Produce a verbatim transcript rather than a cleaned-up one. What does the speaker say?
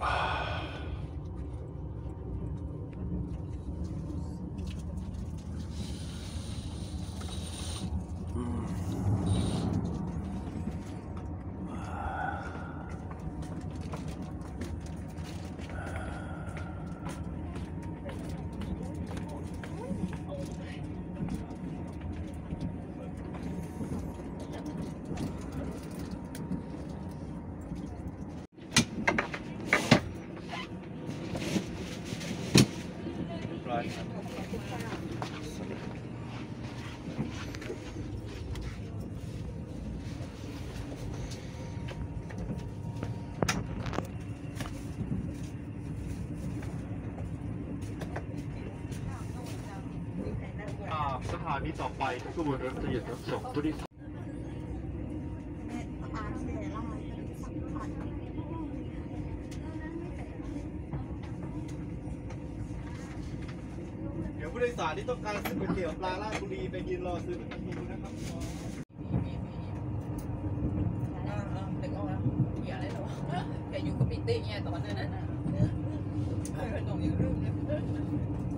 สถานีต่อไปขบวนรถจะหยุดรับส่งผู้โดยสารเดี๋ยวผู้โดยสารที่ต้องการซื้อก๋วยเตี๋ยวปลาราชบุรีไปยืนรอซื้อที่นี่นะครับเด็กออกแล้วอย่าเลยหรอแกอยู่กับปีตี้ไงตอนนั้นน่ะเออตรงนี้เรื่องเนี่ย